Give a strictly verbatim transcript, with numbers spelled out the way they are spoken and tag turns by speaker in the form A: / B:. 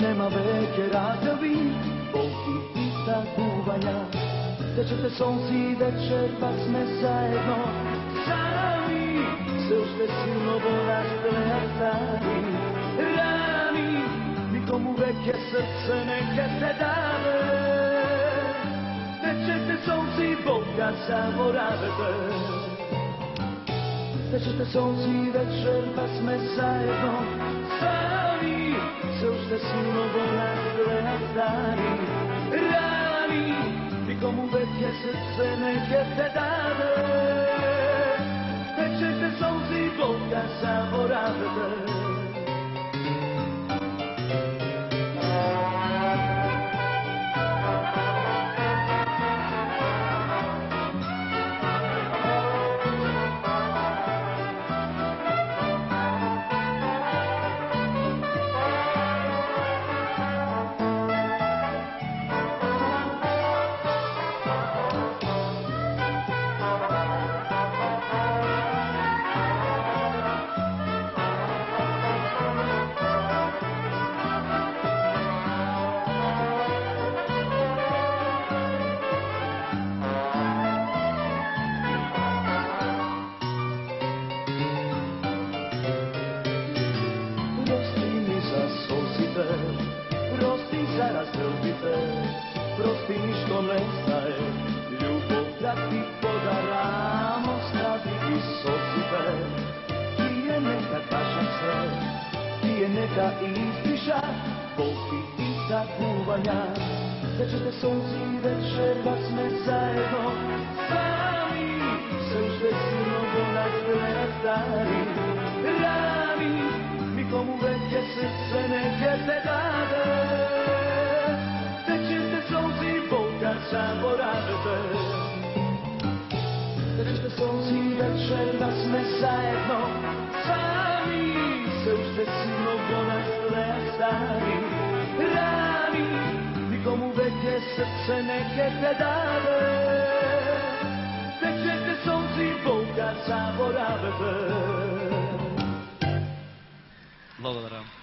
A: nema veke radovi, bolki i zagubanja. Sjećate sonci večer pa sme zajedno sami, se ušte silno vorastle a stari rani, nikomu veke srce neke se dave. Sjećate sonci Boga zaboravite, sjećate sonci večer pa sme zajedno sami, se ušte silno vorastle a stari rani, nikomu veke srce neke se dave. Sjećate sonci Boga zaboravite. Prosti za razdrobite, prosti ništo nestaje, ljubav da ti podaramo, stavi i sosite. Ti je neka kaša sve, ti je neka izdiša, bolki i zagubanja. Sjećate sonci večer da sme zajedno sami, se ušte silno vorastle stari rani, nikomu veke srce neke se dade. Sjećate sonci Boga zaboravite, sjećate sonci večer da sme zajedno sami, se ušte silno vorastle stari rani, nikomu veke srce neke se dade. Sjećate sonci Boga zaboravite.
B: Благодарам.